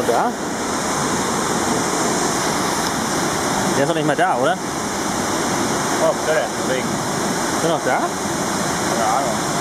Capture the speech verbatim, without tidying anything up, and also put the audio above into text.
noch da? Der ist doch nicht mehr da, oder? Oh, der ist weg. Ist er noch da? Keine Ahnung.